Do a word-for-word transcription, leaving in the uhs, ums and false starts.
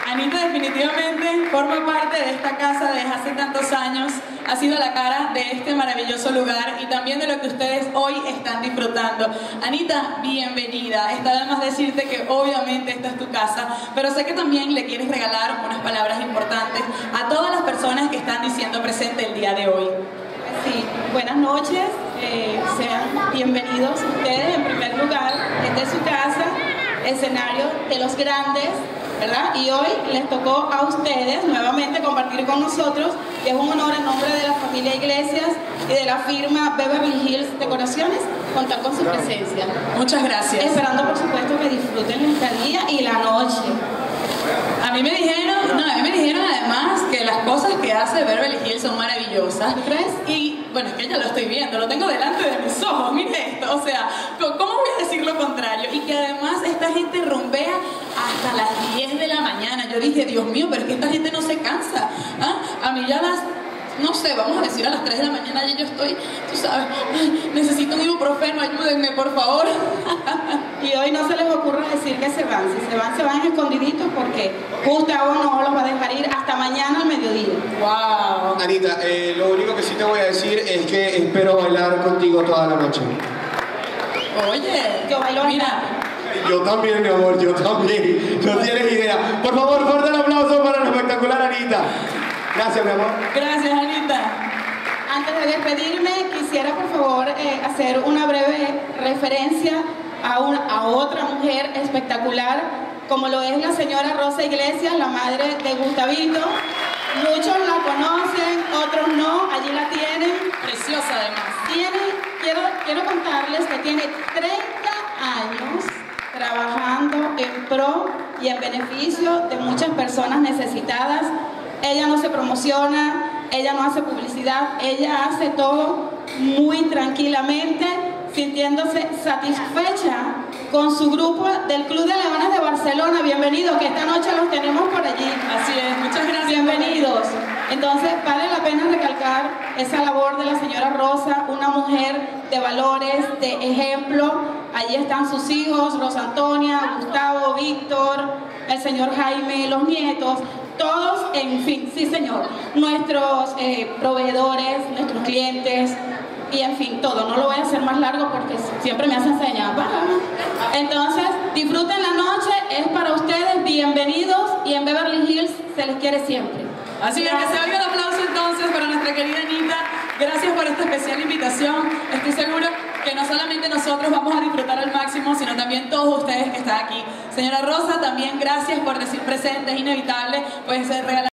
Anita definitivamente forma parte de esta casa desde hace tantos años, ha sido la cara de este maravilloso lugar y también de lo que ustedes hoy están disfrutando. Anita, bienvenida. Está de más decirte que obviamente esta es tu casa, pero sé que también le quieres regalar unas palabras importantes a todas las personas que están diciendo presente el día de hoy. Sí, buenas noches, eh, sean bienvenidos ustedes. En primer lugar, esta es su casa, escenario de los grandes, ¿verdad? Y hoy les tocó a ustedes nuevamente compartir con nosotros, y es un honor en nombre de la familia Iglesias y de la firma Beverly Hills Decoraciones contar con su presencia. Muchas gracias. Esperando, por supuesto, que disfruten la estadía y la noche. A mí me dijeron, no, a mí me dijeron además que las cosas que hace Beverly Hills son maravillosas. ¿Crees? Y bueno, es que ya lo estoy viendo, lo tengo delante de mis ojos, mire esto, o sea, ¿cómo voy a decir lo contrario? Y que además esta gente rumbea hasta las diez de la mañana. Yo dije, Dios mío, pero es que esta gente no se cansa. ¿Ah? A mí ya las... no sé, vamos a decir a las tres de la mañana ya yo estoy, tú sabes, ay, necesito un ibuprofeno, ayúdenme, por favor. Y hoy no se les ocurra decir que se van, si se van, se van escondiditos porque Gustavo no los va a dejar ir hasta mañana al mediodía. Wow. Anita, eh, lo único que sí te voy a decir es que espero bailar contigo toda la noche. Oye, yo bailo mira. bastante. Yo también, mi amor, yo también. No tienes idea. Por favor, fuerte el aplauso para la espectacular Anita. Gracias, mi amor. Gracias, Anita. Antes de despedirme, quisiera por favor eh, hacer una breve referencia a, una, a otra mujer espectacular, como lo es la señora Rosa Iglesias, la madre de Gustavito. Muchos la conocen, otros no, allí la tienen. Preciosa además. Tiene, quiero, quiero contarles que tiene treinta años trabajando en pro y en beneficio de muchas personas necesitadas. Ella no se promociona, ella no hace publicidad, ella hace todo muy tranquilamente, sintiéndose satisfecha con su grupo del Club de Leones de Barcelona. Bienvenidos, que esta noche los tenemos por allí. Así es, muchas gracias. Bienvenidos. Entonces, vale la pena recalcar esa labor de la señora Rosa, una mujer de valores, de ejemplo. Allí están sus hijos, Rosa Antonia, Gustavo, Víctor, el señor Jaime, los nietos. Todos, en fin, sí señor, nuestros eh, proveedores, nuestros clientes y en fin, todo. No lo voy a hacer más largo porque siempre me hacen señas. Entonces, disfruten la noche, es para ustedes, bienvenidos, y en Beverly Hills se les quiere siempre. Así que que se oiga el aplauso entonces para nuestra querida Anita. Gracias por esta especial invitación. Estoy seguro que no solamente nosotros vamos a disfrutar al máximo, sino también todos ustedes que están aquí. Señora Rosa, también gracias por decir presente, es inevitable, pues regalar